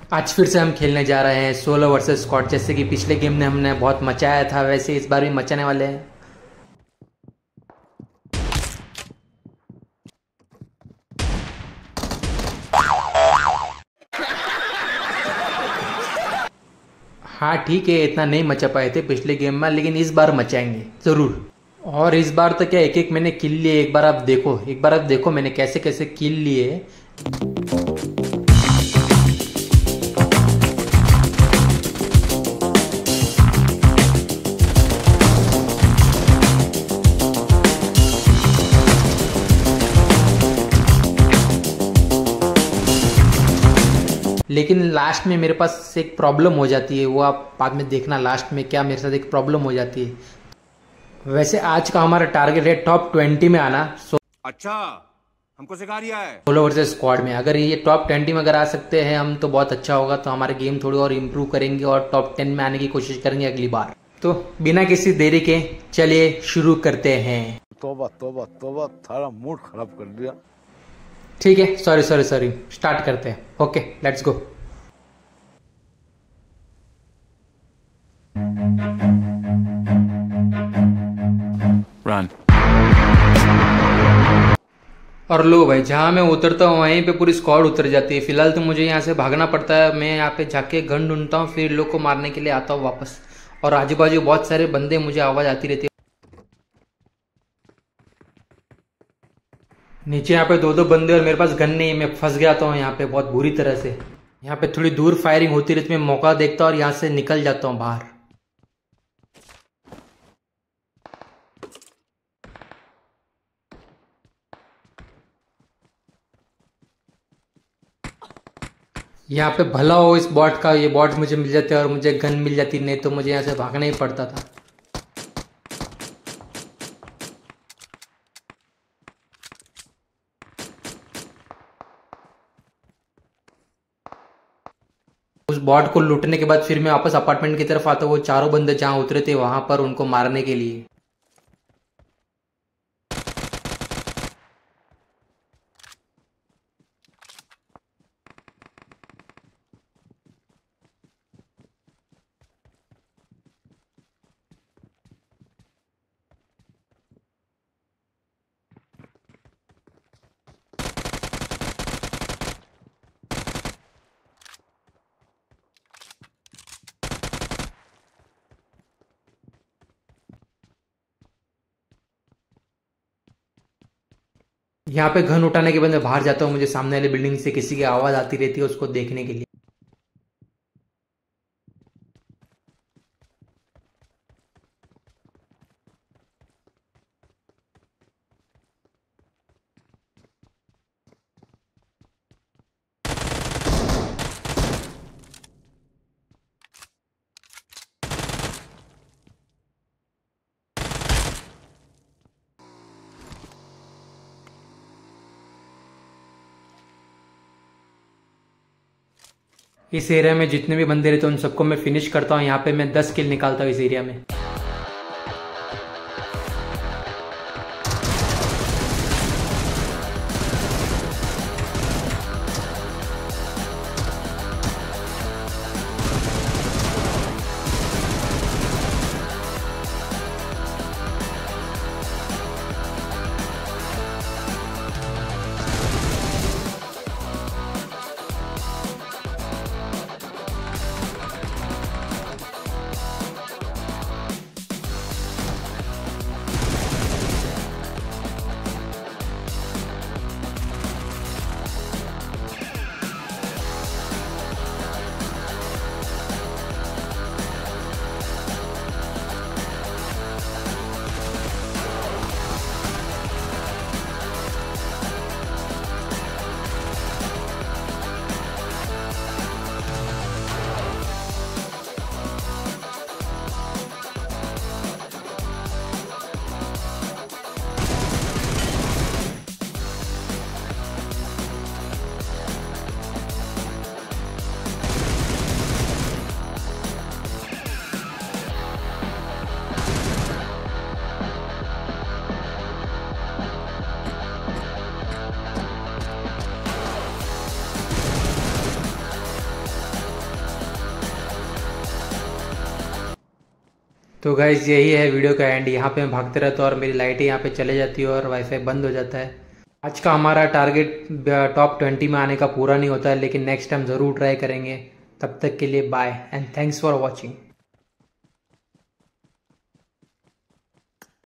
आज फिर से हम खेलने जा रहे हैं सोलो वर्सेस स्क्वाड। जैसे कि पिछले गेम में हमने बहुत मचाया था, वैसे इस बार भी मचाने वाले हैं। हाँ ठीक है, इतना नहीं मचा पाए थे पिछले गेम में, लेकिन इस बार मचाएंगे ज़रूर। और इस बार तो क्या एक एक मैंने किल लिए। एक बार आप देखो मैंने कैसे कैसे किल लिए। लेकिन लास्ट में मेरे पास एक प्रॉब्लम हो जाती है, वो आप बाद में देखना लास्ट में क्या मेरे साथ एक प्रॉब्लम हो जाती है। वैसे आज का हमारा टारगेट है टॉप 20 में आना। अच्छा, हमको सिखा रिया है सोलो वर्सेस स्क्वाड में अगर ये टॉप 20 में अगर आ सकते हैं हम तो बहुत अच्छा होगा। तो हमारे गेम थोड़ी और इम्प्रूव करेंगे और टॉप 10 में आने की कोशिश करेंगे अगली बार। तो बिना किसी देरी के चलिए शुरू करते हैं। तोबा तोबा तोबा, थारा मूड खराब कर दिया। ठीक है, सॉरी स्टार्ट करते हैं। Okay let's go. रन। और लो भाई, जहाँ मैं उतरता हूँ वहीं पे पूरी स्क्वाड उतर जाती है। फिलहाल तो मुझे यहाँ से भागना पड़ता है। मैं यहाँ पे जाके गन ढूंढता हूँ, फिर लोग को मारने के लिए आता हूँ वापस। और आजू बाजू बहुत सारे बंदे, मुझे आवाज आती रहती है। नीचे यहाँ पे दो दो बंदे और मेरे पास गन नहीं है। मैं फंस गया था यहाँ पे बहुत बुरी तरह से। यहाँ पे थोड़ी दूर फायरिंग होती रहती है, मैं मौका देखता हूँ और यहाँ से निकल जाता हूँ बाहर। यहाँ पे भला हो इस बॉट का, ये बॉट मुझे मिल जाते हैं और मुझे गन मिल जाती, नहीं तो मुझे यहाँ से भागना ही पड़ता था। उस बॉट को लूटने के बाद फिर मैं वापस अपार्टमेंट की तरफ आता हूँ। वो चारों बंदे जहाँ उतरे थे वहां पर उनको मारने के लिए। यहाँ पे गन उठाने के बाद मैं बाहर जाता हूँ। मुझे सामने वाली बिल्डिंग से किसी की आवाज आती रहती है, उसको देखने के लिए। इस एरिया में जितने भी बंदे रहते हैं उन सबको मैं फिनिश करता हूँ। यहाँ पे मैं 10 किल निकालता हूँ इस एरिया में। तो गाइज यही है वीडियो का एंड। यहाँ पे मैं भागते रहता हूँ और मेरी लाइटें यहाँ पे चले जाती है और वाईफाई बंद हो जाता है। आज का हमारा टारगेट टॉप 20 में आने का पूरा नहीं होता है, लेकिन नेक्स्ट टाइम ज़रूर ट्राई करेंगे। तब तक के लिए bye and thanks for watching.